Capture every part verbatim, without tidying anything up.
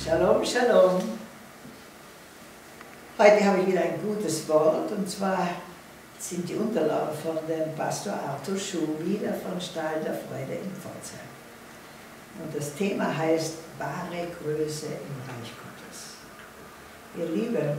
Shalom, Shalom. Heute habe ich wieder ein gutes Wort, und zwar sind die Unterlagen von dem Pastor Arthur Schuh wieder von Stahl der Freude in Pforzheim. Und das Thema heißt wahre Größe im Reich Gottes. Ihr Lieben,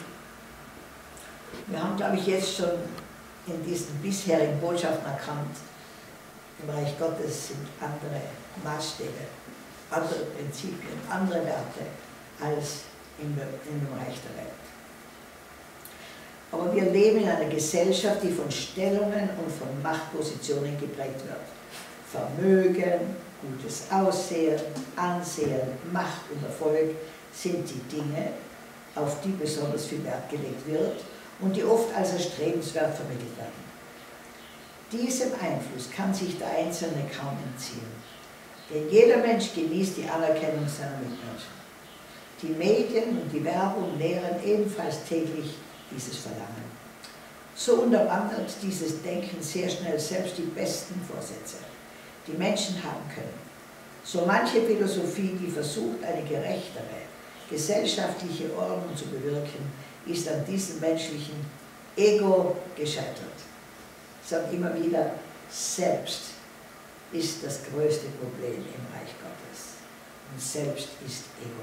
wir haben, glaube ich, jetzt schon in diesen bisherigen Botschaften erkannt, im Reich Gottes sind andere Maßstäbe, andere Prinzipien, andere Werte als in dem Reich der Welt. Aber wir leben in einer Gesellschaft, die von Stellungen und von Machtpositionen geprägt wird. Vermögen, gutes Aussehen, Ansehen, Macht und Erfolg sind die Dinge, auf die besonders viel Wert gelegt wird und die oft als erstrebenswert vermittelt werden. Diesem Einfluss kann sich der Einzelne kaum entziehen, denn jeder Mensch genießt die Anerkennung seiner Mitmenschen. Die Medien und die Werbung nähren ebenfalls täglich dieses Verlangen. So unterwandert dieses Denken sehr schnell selbst die besten Vorsätze, die Menschen haben können. So manche Philosophie, die versucht, eine gerechtere, gesellschaftliche Ordnung zu bewirken, ist an diesem menschlichen Ego gescheitert. Ich sage immer wieder, selbst ist das größte Problem im Reich Gottes. Und selbst ist Ego.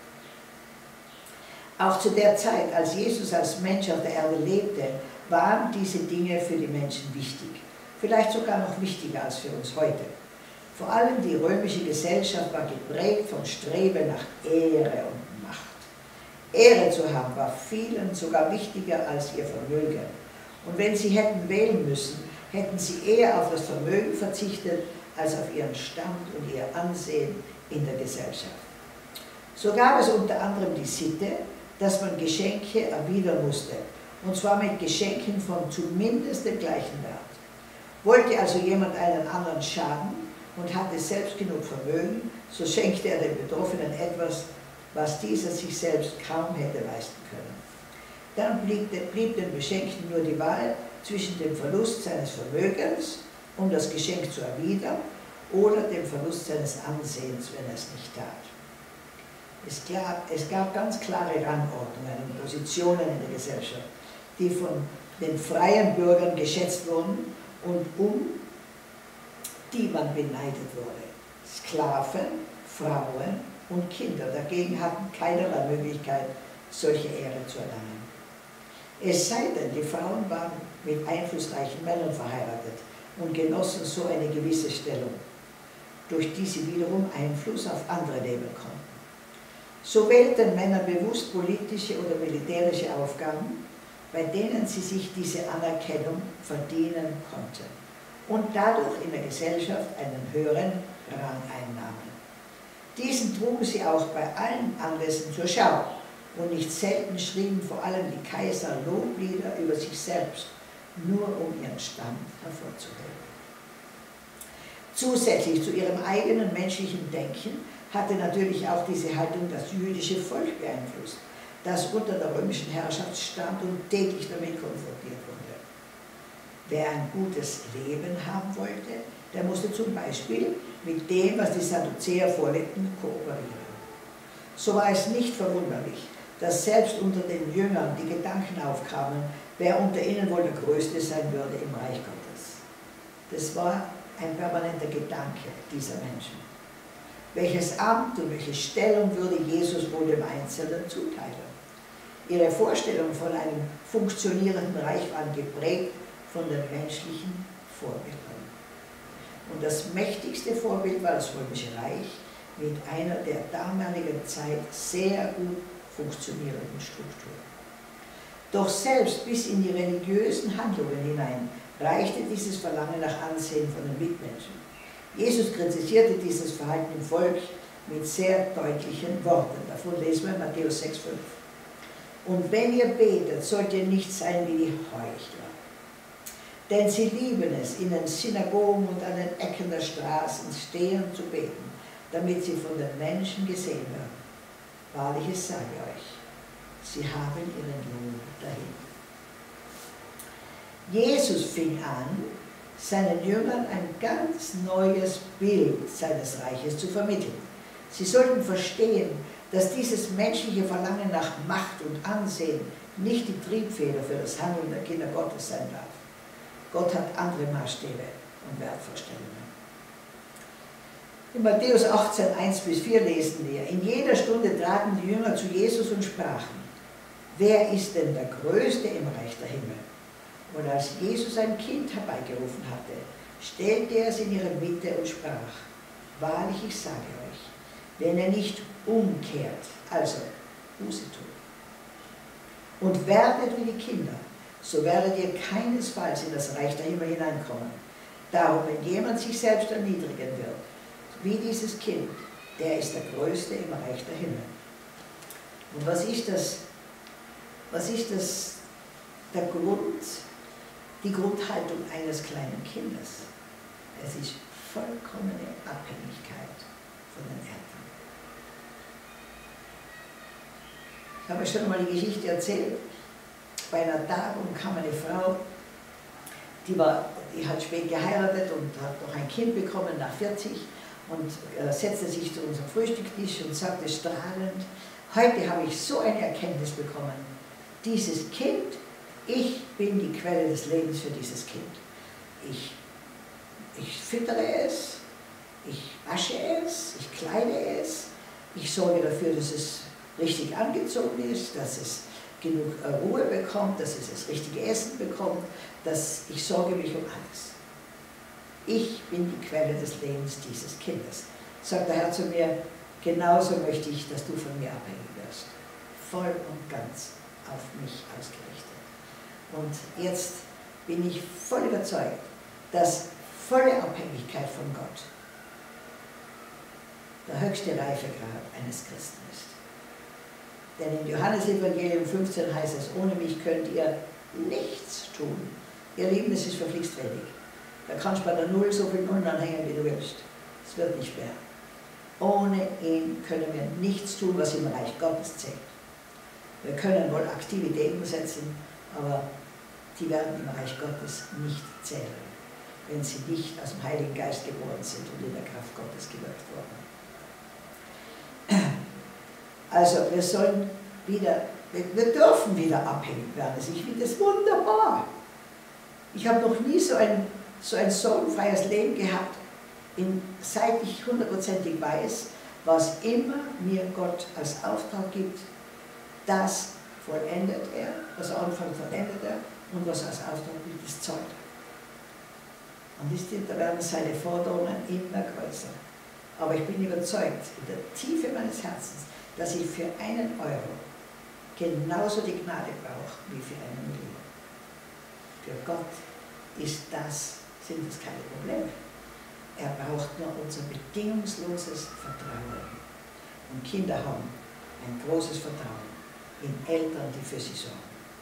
Auch zu der Zeit, als Jesus als Mensch auf der Erde lebte, waren diese Dinge für die Menschen wichtig. Vielleicht sogar noch wichtiger als für uns heute. Vor allem die römische Gesellschaft war geprägt vom Streben nach Ehre und Macht. Ehre zu haben war vielen sogar wichtiger als ihr Vermögen. Und wenn sie hätten wählen müssen, hätten sie eher auf das Vermögen verzichtet, als auf ihren Stand und ihr Ansehen in der Gesellschaft. So gab es unter anderem die Sitte, dass man Geschenke erwidern musste, und zwar mit Geschenken von zumindest dem gleichen Wert. Wollte also jemand einen anderen schaden und hatte selbst genug Vermögen, so schenkte er dem Betroffenen etwas, was dieser sich selbst kaum hätte leisten können. Dann blieb, blieb dem Beschenkten nur die Wahl zwischen dem Verlust seines Vermögens, um das Geschenk zu erwidern, oder dem Verlust seines Ansehens, wenn er es nicht tat. Es gab, es gab ganz klare Rangordnungen und Positionen in der Gesellschaft, die von den freien Bürgern geschätzt wurden und um die man beneidet wurde. Sklaven, Frauen und Kinder dagegen hatten keinerlei Möglichkeit, solche Ehre zu erlangen. Es sei denn, die Frauen waren mit einflussreichen Männern verheiratet und genossen so eine gewisse Stellung, durch die sie wiederum Einfluss auf andere nehmen konnten. So wählten Männer bewusst politische oder militärische Aufgaben, bei denen sie sich diese Anerkennung verdienen konnten und dadurch in der Gesellschaft einen höheren Rang einnahmen. Diesen trugen sie auch bei allen Anlässen zur Schau, und nicht selten schrieben vor allem die Kaiser Loblieder über sich selbst, nur um ihren Stand hervorzuheben. Zusätzlich zu ihrem eigenen menschlichen Denken hatte natürlich auch diese Haltung das jüdische Volk beeinflusst, das unter der römischen Herrschaft stand und täglich damit konfrontiert wurde. Wer ein gutes Leben haben wollte, der musste zum Beispiel mit dem, was die Sadduzäer vorlebten, kooperieren. So war es nicht verwunderlich, dass selbst unter den Jüngern die Gedanken aufkamen, wer unter ihnen wohl der Größte sein würde im Reich Gottes. Das war ein permanenter Gedanke dieser Menschen. Welches Amt und welche Stellung würde Jesus wohl dem Einzelnen zuteilen? Ihre Vorstellung von einem funktionierenden Reich waren geprägt von den menschlichen Vorbildern. Und das mächtigste Vorbild war das Römische Reich mit einer der damaligen Zeit sehr gut funktionierenden Struktur. Doch selbst bis in die religiösen Handlungen hinein reichte dieses Verlangen nach Ansehen von den Mitmenschen. Jesus kritisierte dieses Verhalten im Volk mit sehr deutlichen Worten. Davon lesen wir in Matthäus sechs, fünf. Und wenn ihr betet, sollt ihr nicht sein wie die Heuchler. Denn sie lieben es, in den Synagogen und an den Ecken der Straßen stehen zu beten, damit sie von den Menschen gesehen werden. Wahrlich, ich sage euch, sie haben ihren Lohn dahin. Jesus fing an, seinen Jüngern ein ganz neues Bild seines Reiches zu vermitteln. Sie sollten verstehen, dass dieses menschliche Verlangen nach Macht und Ansehen nicht die Triebfeder für das Handeln der Kinder Gottes sein darf. Gott hat andere Maßstäbe und Wertvorstellungen. In Matthäus achtzehn, eins bis vier lesen wir: In jeder Stunde traten die Jünger zu Jesus und sprachen: Wer ist denn der Größte im Reich der Himmel? Und als Jesus ein Kind herbeigerufen hatte, stellte er es in ihre Mitte und sprach: Wahrlich, ich sage euch, wenn ihr nicht umkehrt, also Buße tut, und werdet wie die Kinder, so werdet ihr keinesfalls in das Reich der Himmel hineinkommen. Darum, wenn jemand sich selbst erniedrigen wird, wie dieses Kind, der ist der Größte im Reich der Himmel. Und was ist das? Was ist das? Der Grund, die Grundhaltung eines kleinen Kindes. Es ist vollkommene Abhängigkeit von den Eltern. Ich habe euch schon mal die Geschichte erzählt. Bei einer Tagung kam eine Frau, die, war, die hat spät geheiratet und hat noch ein Kind bekommen nach vierzig und äh, setzte sich zu unserem Frühstückstisch und sagte strahlend: Heute habe ich so eine Erkenntnis bekommen. Dieses Kind, ich bin die Quelle des Lebens für dieses Kind. Ich, ich füttere es, ich wasche es, ich kleide es, ich sorge dafür, dass es richtig angezogen ist, dass es genug Ruhe bekommt, dass es das richtige Essen bekommt, dass ich sorge mich um alles. Ich bin die Quelle des Lebens dieses Kindes. Sagt der Herr zu mir: Genauso möchte ich, dass du von mir abhängig wirst. Voll und ganz auf mich ausgerichtet. Und jetzt bin ich voll überzeugt, dass volle Abhängigkeit von Gott der höchste Reifegrad eines Christen ist. Denn in Johannes Evangelium fünfzehn heißt es: Ohne mich könnt ihr nichts tun. Ihr Lieben, es ist verflixt wenig. Da kannst du bei der Null so viel Nullen anhängen, wie du willst. Es wird nicht mehr. Ohne ihn können wir nichts tun, was im Reich Gottes zählt. Wir können wohl Aktivitäten setzen, aber die werden im Reich Gottes nicht zählen, wenn sie nicht aus dem Heiligen Geist geboren sind und in der Kraft Gottes gewirkt wurden. Also wir sollen wieder, wir dürfen wieder abhängig werden. Also ich finde das wunderbar. Ich habe noch nie so ein, so ein sorgenfreies Leben gehabt, in, seit ich hundertprozentig weiß, was immer mir Gott als Auftrag gibt, das vollendet er, was er anfängt, vollendet er, und was er als Auftrag gibt, das zahlt er. Und ist, da werden seine Forderungen immer größer. Aber ich bin überzeugt, in der Tiefe meines Herzens, dass ich für einen Euro genauso die Gnade brauche wie für eine Million. Für Gott ist das, sind das keine Probleme. Er braucht nur unser bedingungsloses Vertrauen. Und Kinder haben ein großes Vertrauen in Eltern, die für sie sorgen.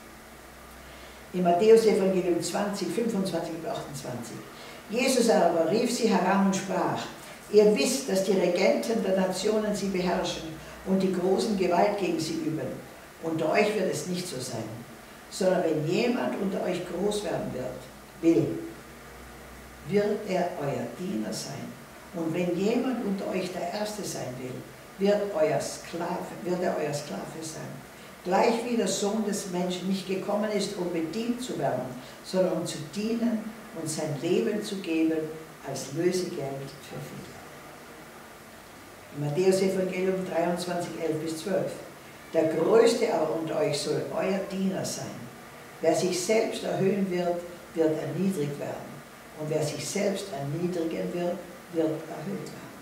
In Matthäus Evangelium zwanzig, fünfundzwanzig und achtundzwanzig. Jesus aber rief sie heran und sprach: Ihr wisst, dass die Regenten der Nationen sie beherrschen und die großen Gewalt gegen sie üben. Unter euch wird es nicht so sein, sondern wenn jemand unter euch groß werden wird, will, wird er euer Diener sein. Und wenn jemand unter euch der Erste sein will, wird, euer Sklave, wird er euer Sklave sein. Gleich wie der Sohn des Menschen nicht gekommen ist, um bedient zu werden, sondern um zu dienen und sein Leben zu geben als Lösegeld für viele. In Matthäus Evangelium dreiundzwanzig, elf bis zwölf. Der Größte aber unter euch soll euer Diener sein. Wer sich selbst erhöhen wird, wird erniedrigt werden. Und wer sich selbst erniedrigen wird, wird erhöht werden.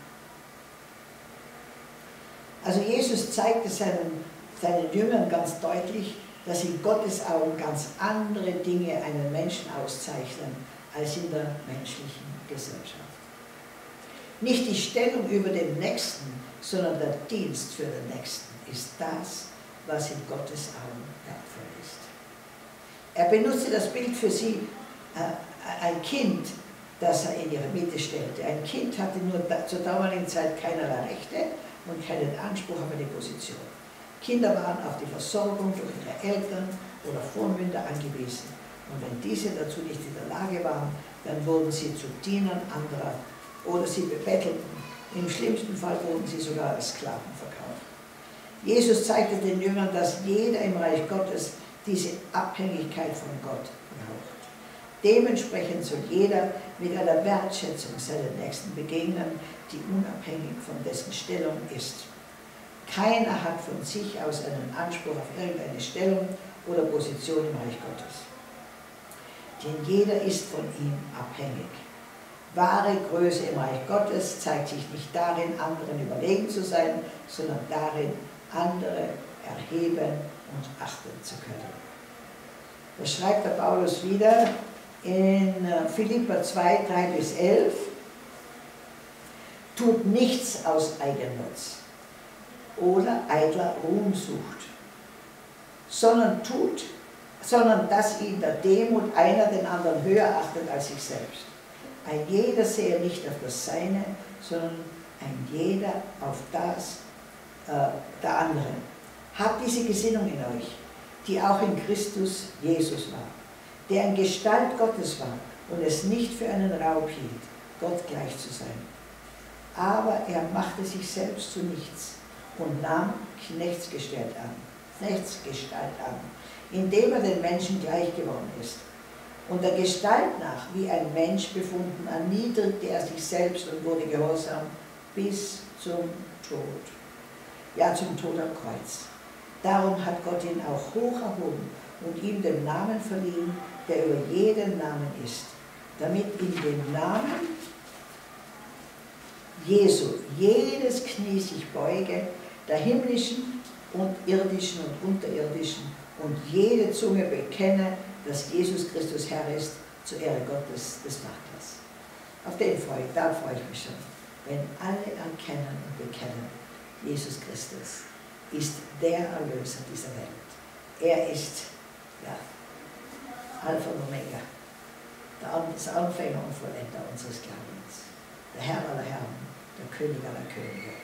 Also Jesus zeigte seinen, seinen Jüngern ganz deutlich, dass in Gottes Augen ganz andere Dinge einen Menschen auszeichnen, als in der menschlichen Gesellschaft. Nicht die Stellung über den Nächsten, sondern der Dienst für den Nächsten ist das, was in Gottes Augen wertvoll ist. Er benutzte das Bild für sie, äh, ein Kind, das er in ihre Mitte stellte. Ein Kind hatte nur da, zur damaligen Zeit keinerlei Rechte und keinen Anspruch auf eine Position. Kinder waren auf die Versorgung durch ihre Eltern oder Vormünder angewiesen. Und wenn diese dazu nicht in der Lage waren, dann wurden sie zu Dienern anderer oder sie bebettelten. Im schlimmsten Fall wurden sie sogar als Sklaven verkauft. Jesus zeigte den Jüngern, dass jeder im Reich Gottes diese Abhängigkeit von Gott braucht. Dementsprechend soll jeder mit einer Wertschätzung seinen Nächsten begegnen, die unabhängig von dessen Stellung ist. Keiner hat von sich aus einen Anspruch auf irgendeine Stellung oder Position im Reich Gottes. Denn jeder ist von ihm abhängig. Wahre Größe im Reich Gottes zeigt sich nicht darin, anderen überlegen zu sein, sondern darin, andere erheben und achten zu können. Das schreibt der Paulus wieder in Philipper zwei, drei bis elf. Tut nichts aus Eigennutz oder eitler Ruhmsucht, sondern tut, sondern dass in der Demut einer den anderen höher achtet als sich selbst. Ein jeder sehe nicht auf das Seine, sondern ein jeder auf das äh, der anderen. Habt diese Gesinnung in euch, die auch in Christus Jesus war, der in Gestalt Gottes war und es nicht für einen Raub hielt, Gott gleich zu sein. Aber er machte sich selbst zu nichts und nahm Knechtsgestalt an, Knechtsgestalt an, indem er den Menschen gleich geworden ist. Und der Gestalt nach, wie ein Mensch befunden, erniedrigte er sich selbst und wurde gehorsam bis zum Tod. Ja, zum Tod am Kreuz. Darum hat Gott ihn auch hoch erhoben und ihm den Namen verliehen, der über jeden Namen ist, damit in dem Namen Jesu jedes Knie sich beuge, der himmlischen und irdischen und unterirdischen, und jede Zunge bekenne, dass Jesus Christus Herr ist, zur Ehre Gottes des Vaters. Auf den freue ich, da freue ich mich schon, wenn alle erkennen und bekennen, Jesus Christus ist der Erlöser dieser Welt. Er ist, ja, Alpha und Omega, der Anfänger und Vollender unseres Glaubens, der Herr aller Herren, der König aller Könige.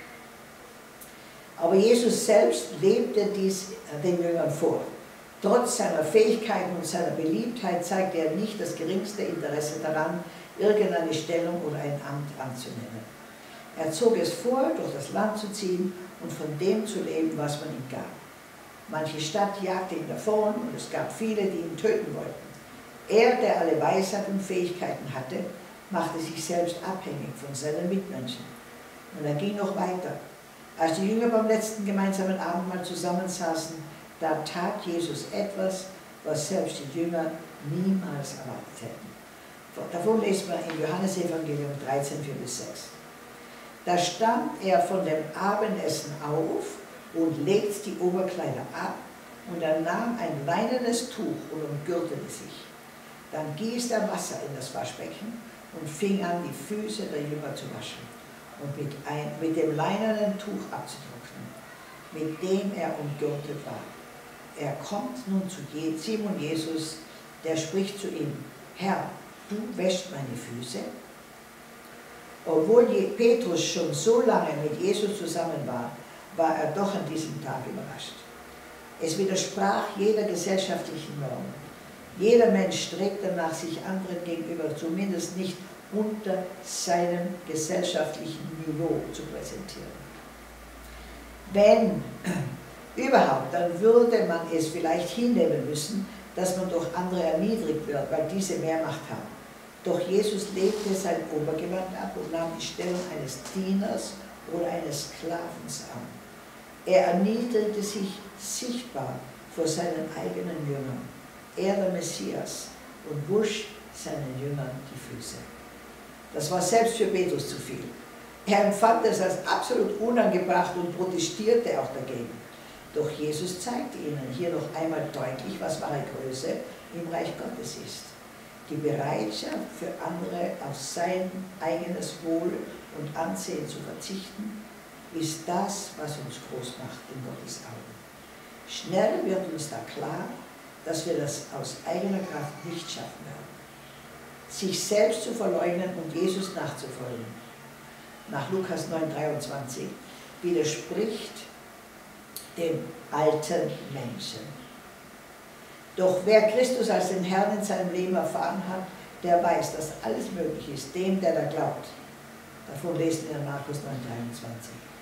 Aber Jesus selbst lebte dies den Jüngern vor. Trotz seiner Fähigkeiten und seiner Beliebtheit zeigte er nicht das geringste Interesse daran, irgendeine Stellung oder ein Amt anzunehmen. Er zog es vor, durch das Land zu ziehen und von dem zu leben, was man ihm gab. Manche Stadt jagte ihn davon und es gab viele, die ihn töten wollten. Er, der alle Weisheit und Fähigkeiten hatte, machte sich selbst abhängig von seinen Mitmenschen. Und er ging noch weiter. Als die Jünger beim letzten gemeinsamen Abendmahl zusammensaßen, da tat Jesus etwas, was selbst die Jünger niemals erwartet hätten. Davon lesen wir im Johannesevangelium dreizehn, vier bis sechs. Da stand er von dem Abendessen auf und legte die Oberkleider ab, und er nahm ein leinenes Tuch und umgürtete sich. Dann gießt er Wasser in das Waschbecken und fing an, die Füße der Jünger zu waschen und mit, ein, mit dem leinenen Tuch abzutrocknen, mit dem er umgürtet war. Er kommt nun zu Simon Jesus, der spricht zu ihm: Herr, du wäschst meine Füße? Obwohl Petrus schon so lange mit Jesus zusammen war, war er doch an diesem Tag überrascht. Es widersprach jeder gesellschaftlichen Norm. Jeder Mensch strebt danach, sich anderen gegenüber zumindest nicht unter seinem gesellschaftlichen Niveau zu präsentieren. Wenn überhaupt, dann würde man es vielleicht hinnehmen müssen, dass man durch andere erniedrigt wird, weil diese mehr Macht haben. Doch Jesus legte sein Obergewand ab und nahm die Stellung eines Dieners oder eines Sklavens an. Er erniedrigte sich sichtbar vor seinen eigenen Jüngern, er der Messias, und wusch seinen Jüngern die Füße. Das war selbst für Petrus zu viel. Er empfand es als absolut unangebracht und protestierte auch dagegen. Doch Jesus zeigte ihnen hier noch einmal deutlich, was wahre Größe im Reich Gottes ist. Die Bereitschaft für andere auf sein eigenes Wohl und Ansehen zu verzichten, ist das, was uns groß macht in Gottes Augen. Schnell wird uns da klar, dass wir das aus eigener Kraft nicht schaffen werden. Sich selbst zu verleugnen und Jesus nachzufolgen, nach Lukas neun, dreiundzwanzig, widerspricht dem alten Menschen. Doch wer Christus als den Herrn in seinem Leben erfahren hat, der weiß, dass alles möglich ist, dem, der da glaubt. Davon lesen wir in Markus neun, dreiundzwanzig.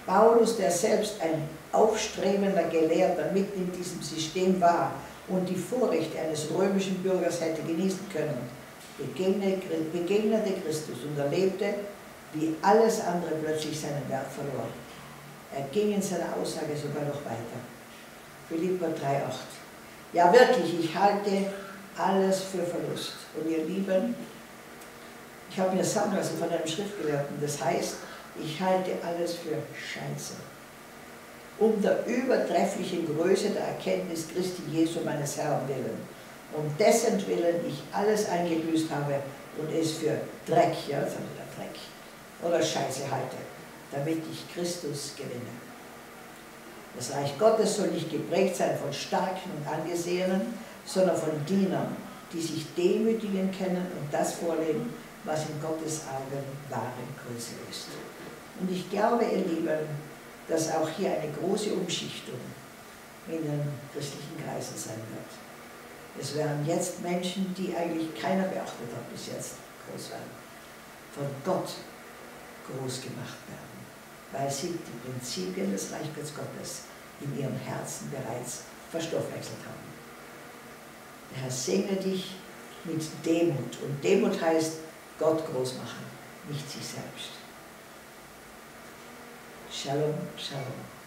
Paulus, der selbst ein aufstrebender Gelehrter mitten in diesem System war und die Vorrechte eines römischen Bürgers hätte genießen können, begegnete Christus und erlebte, wie alles andere plötzlich seinen Wert verlor. Er ging in seiner Aussage sogar noch weiter. Philipper drei acht. Ja wirklich, ich halte alles für Verlust. Und ihr Lieben, ich habe mir sagen lassen von einem Schriftgelehrten, das heißt, ich halte alles für Scheiße. Um der übertrefflichen Größe der Erkenntnis Christi Jesu meines Herrn willen, um dessen Willen ich alles eingebüßt habe und es für Dreck, ja, das haben wir Dreck, oder Scheiße halte, damit ich Christus gewinne. Das Reich Gottes soll nicht geprägt sein von Starken und Angesehenen, sondern von Dienern, die sich demütigen können und das vorleben, was in Gottes Augen wahre Größe ist. Und ich glaube, ihr Lieben, dass auch hier eine große Umschichtung in den christlichen Kreisen sein wird. Es werden jetzt Menschen, die eigentlich keiner beachtet hat bis jetzt, groß werden, von Gott groß gemacht werden, weil sie die Prinzipien des Reiches Gottes in ihrem Herzen bereits verstoffwechselt haben. Der Herr segne dich mit Demut. Und Demut heißt Gott groß machen, nicht sich selbst. Shalom, Shalom.